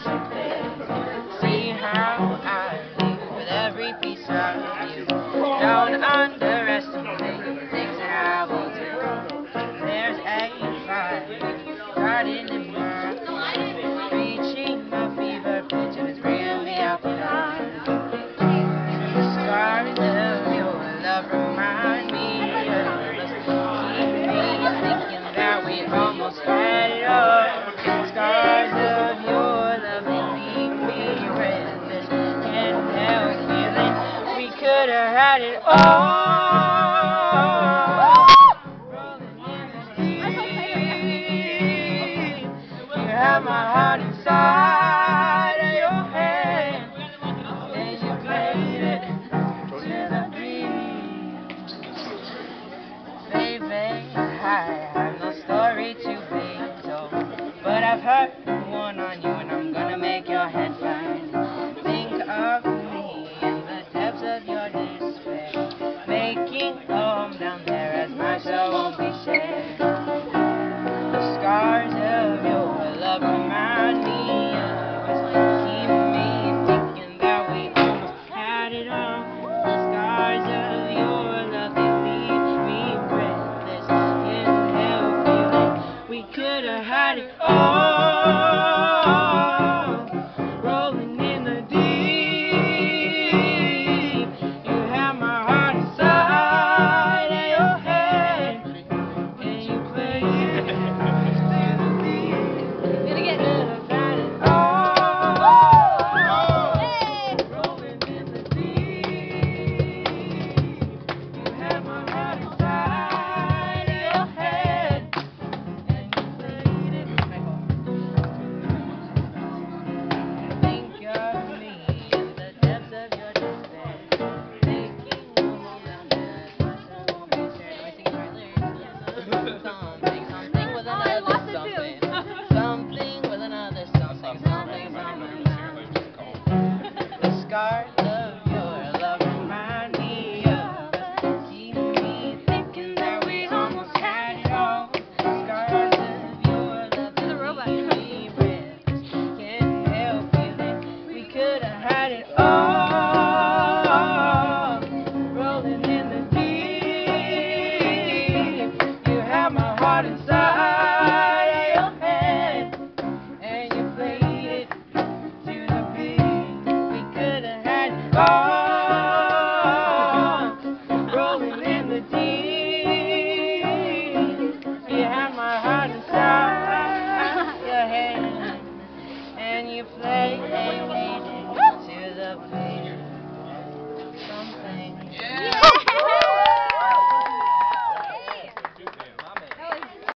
something. See how I leave with every piece of you. Don't underestimate the things that I will do. There's a fire starting in my heart, reaching a fever pitch and it's bringing me out the dark. The scars of your love remind me of us. Keep me thinking that we almost had it all. Scars of your love, they leave me breathless. Can't help feeling we could have had it all. Rolling in the deep, you have my heart inside of your hand, and you played it to the beat. Baby, I have no story to be told, but I've heard one on you, and I'm gonna make your head burn. Think of me in the depths of your despair, making a home down there as my soul won't be shared. The scars of your love remind me of us. Keep me thinking that we almost had it all. The scars of your love, they leave me breathless. Can't help feeling we could have had it all. Rolling in the deep, you have my heart inside of your head, and you play it to the beat. Gonna get it. Had it all. Rolling in the deep, you have my heart inside of your head, and you played it. Think of me in the depths of your despair, making a home down there as my soul won't be shared. Am I singing the right lyrics? Something, something with another something. Something with another something. Something, something. The scars of your love remind me of us. Keep me thinking that we almost had it all. Scars of your love, they leave me breathless. Can't help feeling we could have had it all. Rolling in the deep, you have my heart inside of your head, and you played it to the beat. We could have had it all. Rolling in the deep, you have my heart inside your head, and you played it.